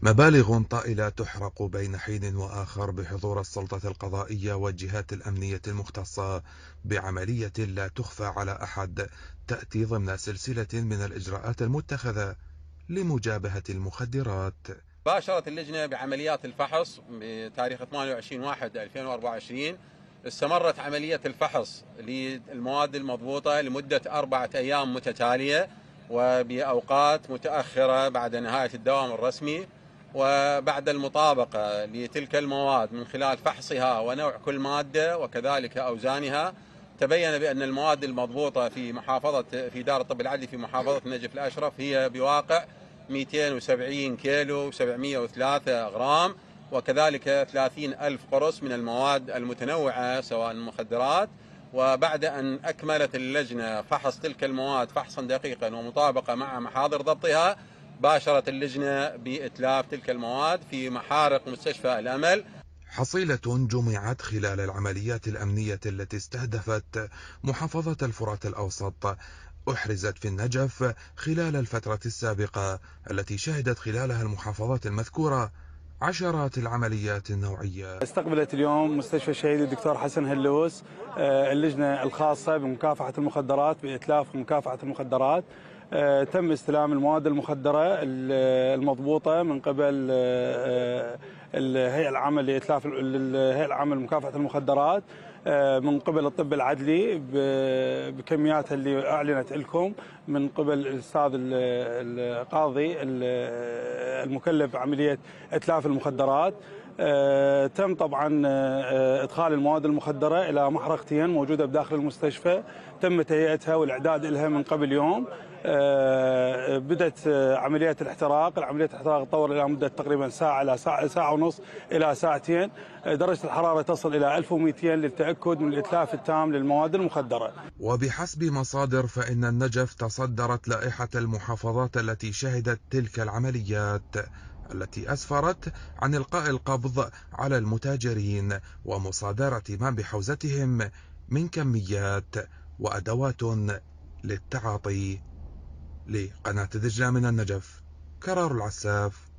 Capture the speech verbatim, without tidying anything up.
مبالغ طائلة تحرق بين حين وآخر بحضور السلطة القضائية والجهات الأمنية المختصة بعملية لا تخفى على أحد، تأتي ضمن سلسلة من الإجراءات المتخذة لمجابهة المخدرات. باشرت اللجنة بعمليات الفحص بتاريخ ثمانية وعشرين واحد ألفين وأربعة وعشرين. استمرت عملية الفحص للمواد المضبوطة لمدة أربعة أيام متتالية وبأوقات متأخرة بعد نهاية الدوام الرسمي، وبعد المطابقة لتلك المواد من خلال فحصها ونوع كل مادة وكذلك أوزانها، تبين بأن المواد المضبوطة في محافظة في دار الطب العدلي في محافظة النجف الأشرف هي بواقع مئتين وسبعين كيلو وسبعمئة وثلاثة غرام، وكذلك ثلاثين ألف قرص من المواد المتنوعة سواء المخدرات. وبعد أن أكملت اللجنة فحص تلك المواد فحصا دقيقا ومطابقة مع محاضر ضبطها، باشرت اللجنة بإتلاف تلك المواد في محارق مستشفى الأمل. حصيلة جمعت خلال العمليات الأمنية التي استهدفت محافظة الفرات الأوسط أحرزت في النجف خلال الفترة السابقة التي شهدت خلالها المحافظات المذكورة عشرات العمليات النوعية. استقبلت اليوم مستشفى الشهيد الدكتور حسن هلوس اللجنة الخاصة بمكافحة المخدرات بإتلاف ومكافحة المخدرات. تم استلام المواد المخدرة المضبوطة من قبل الهيئة العامة لإتلاف الهيئة العامة لمكافحة المخدرات من قبل الطب العدلي بكمياتها اللي أعلنت لكم من قبل الأستاذ القاضي المكلف بعملية إتلاف المخدرات. تم طبعا ادخال المواد المخدره الى محرقتين موجوده بداخل المستشفى، تم تهيئتها والاعداد لها من قبل يوم. بدات عمليه الاحتراق، العمليه الاحتراق تطور الى مده تقريبا ساعه الى ساعه ساعه ونص الى ساعتين، درجه الحراره تصل الى ألف ومئتين للتاكد من الاتلاف التام للمواد المخدره. وبحسب مصادر فإن النجف تصدرت لائحة المحافظات التي شهدت تلك العمليات، التي أسفرت عن إلقاء القبض على المتاجرين ومصادرة ما بحوزتهم من كميات وأدوات للتعاطي. لقناة دجلة من النجف، كرار العساف.